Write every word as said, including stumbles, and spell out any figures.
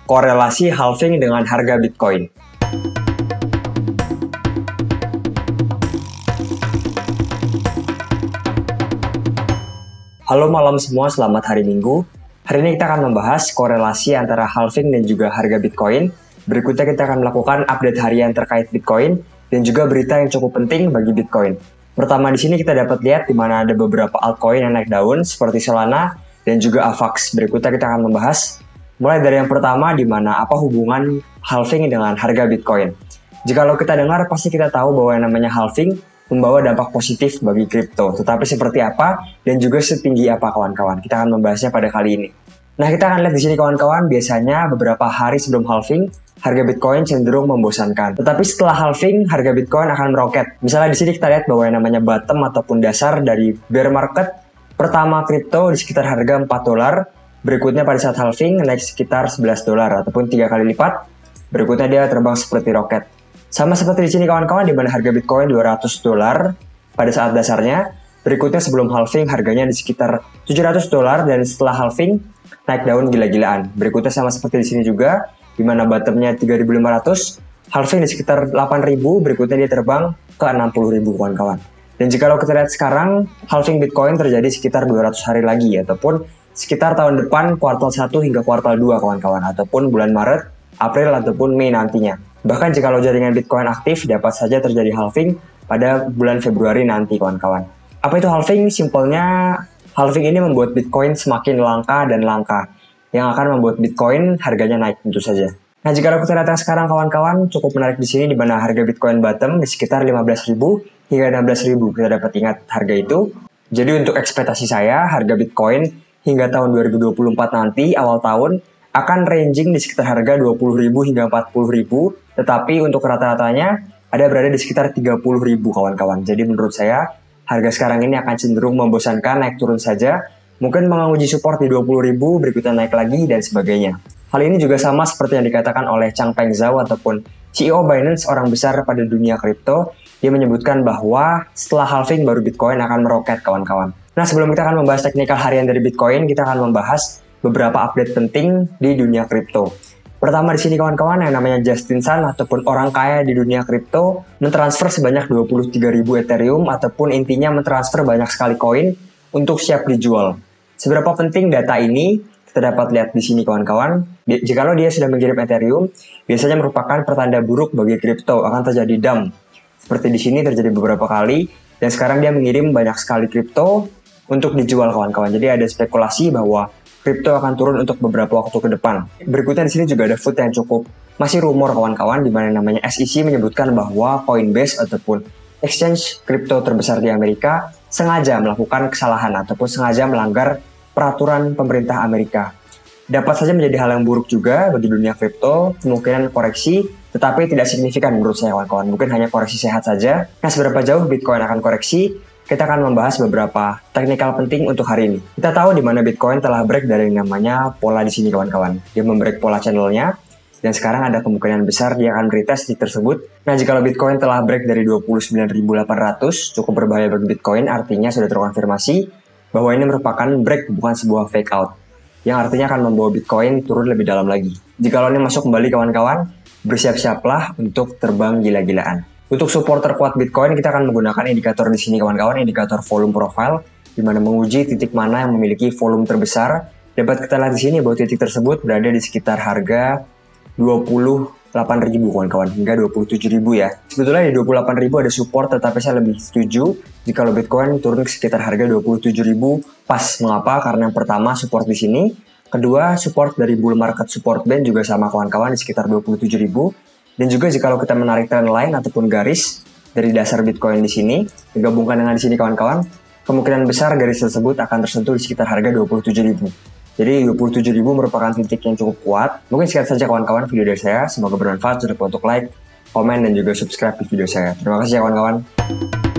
korelasi halving dengan harga Bitcoin. Halo malam semua, selamat hari Minggu. Hari ini kita akan membahas korelasi antara halving dan juga harga Bitcoin. Berikutnya kita akan melakukan update harian terkait Bitcoin dan juga berita yang cukup penting bagi Bitcoin. Pertama di sini kita dapat lihat di mana ada beberapa altcoin yang naik daun seperti Solana dan juga Avax. Berikutnya kita akan membahas mulai dari yang pertama, di mana apa hubungan halving dengan harga Bitcoin. Jikalau kita dengar, pasti kita tahu bahwa yang namanya halving membawa dampak positif bagi kripto. Tetapi seperti apa dan juga setinggi apa kawan-kawan? Kita akan membahasnya pada kali ini. Nah, kita akan lihat di sini kawan-kawan, biasanya beberapa hari sebelum halving, harga Bitcoin cenderung membosankan. Tetapi setelah halving, harga Bitcoin akan meroket. Misalnya di sini kita lihat bahwa yang namanya bottom ataupun dasar dari bear market, pertama kripto di sekitar harga empat dolar. Berikutnya pada saat halving naik sekitar sebelas dolar ataupun tiga kali lipat. Berikutnya dia terbang seperti roket. Sama seperti di sini kawan-kawan, di mana harga Bitcoin dua ratus dolar pada saat dasarnya. Berikutnya sebelum halving harganya di sekitar tujuh ratus dolar dan setelah halving naik daun gila-gilaan. Berikutnya sama seperti di sini juga, di mana bottomnya tiga ribu lima ratus, halving di sekitar delapan ribu, berikutnya dia terbang ke enam puluh ribu kawan-kawan. Dan jika kita lihat sekarang, halving Bitcoin terjadi sekitar dua ratus hari lagi ataupun sekitar tahun depan kuartal satu hingga kuartal dua kawan-kawan, ataupun bulan Maret, April, ataupun Mei nantinya. Bahkan jika jaringan Bitcoin aktif, dapat saja terjadi halving pada bulan Februari nanti kawan-kawan. Apa itu halving? Simpelnya, halving ini membuat Bitcoin semakin langka dan langka, yang akan membuat Bitcoin harganya naik tentu saja. Nah, jika kita lihat sekarang kawan-kawan, cukup menarik di sini di mana harga Bitcoin bottom di sekitar lima belas ribu hingga enam belas ribu. Kita dapat ingat harga itu. Jadi untuk ekspektasi saya, harga Bitcoin hingga tahun dua ribu dua puluh empat nanti, awal tahun, akan ranging di sekitar harga dua puluh ribu hingga empat puluh ribu, tetapi untuk rata-ratanya ada berada di sekitar tiga puluh ribu kawan-kawan. Jadi menurut saya, harga sekarang ini akan cenderung membosankan, naik turun saja, mungkin menguji support di dua puluh ribu, berikutnya naik lagi, dan sebagainya. Hal ini juga sama seperti yang dikatakan oleh Changpeng Zhao ataupun C E O Binance, orang besar pada dunia kripto. Dia menyebutkan bahwa setelah halving baru Bitcoin akan meroket kawan-kawan. Nah, sebelum kita akan membahas teknikal harian dari Bitcoin, kita akan membahas beberapa update penting di dunia kripto. Pertama di sini kawan-kawan, yang namanya Justin Sun ataupun orang kaya di dunia kripto mentransfer sebanyak dua puluh tiga ribu Ethereum ataupun intinya mentransfer banyak sekali koin untuk siap dijual. Seberapa penting data ini? Kita dapat lihat di sini kawan-kawan. Jikalau dia sudah mengirim Ethereum, biasanya merupakan pertanda buruk bagi kripto, akan terjadi dump. Seperti di sini terjadi beberapa kali, dan sekarang dia mengirim banyak sekali kripto untuk dijual kawan-kawan. Jadi ada spekulasi bahwa kripto akan turun untuk beberapa waktu ke depan. Berikutnya di sini juga ada food yang cukup masih rumor kawan-kawan, di mana namanya S E C menyebutkan bahwa Coinbase ataupun exchange kripto terbesar di Amerika sengaja melakukan kesalahan ataupun sengaja melanggar peraturan pemerintah Amerika. Dapat saja menjadi hal yang buruk juga bagi dunia kripto, kemungkinan koreksi, tetapi tidak signifikan menurut saya kawan-kawan. Mungkin hanya koreksi sehat saja. Nah, seberapa jauh Bitcoin akan koreksi? Kita akan membahas beberapa teknikal penting untuk hari ini. Kita tahu di mana Bitcoin telah break dari yang namanya pola di sini kawan-kawan. Dia membreak pola channelnya, dan sekarang ada kemungkinan besar dia akan retest di tersebut. Nah, jika Bitcoin telah break dari dua puluh sembilan ribu delapan ratus, cukup berbahaya bagi Bitcoin, artinya sudah terkonfirmasi bahwa ini merupakan break, bukan sebuah fake out, yang artinya akan membawa Bitcoin turun lebih dalam lagi. Jika ini masuk kembali kawan-kawan, bersiap-siaplah untuk terbang gila-gilaan. Untuk support terkuat Bitcoin, kita akan menggunakan indikator di sini kawan-kawan, indikator volume profile, di mana menguji titik mana yang memiliki volume terbesar. Dapat kita lihat di sini bahwa titik tersebut berada di sekitar harga dua puluh delapan ribu kawan-kawan, hingga dua puluh tujuh ribu ya. Sebetulnya di dua puluh delapan ribu ada support, tetapi saya lebih setuju jika Bitcoin turun ke sekitar harga dua puluh tujuh ribu pas. Mengapa? Karena yang pertama support di sini, kedua support dari bull market support band juga sama kawan-kawan di sekitar dua puluh tujuh ribu. Dan juga jika kita menarik trend line ataupun garis dari dasar Bitcoin di sini, digabungkan dengan di sini kawan-kawan, kemungkinan besar garis tersebut akan tersentuh di sekitar harga dua puluh tujuh ribu. Jadi dua puluh tujuh ribu merupakan titik yang cukup kuat. Mungkin sekian saja kawan-kawan video dari saya. Semoga bermanfaat. Jangan lupa untuk like, komen, dan juga subscribe di video saya. Terima kasih ya kawan-kawan.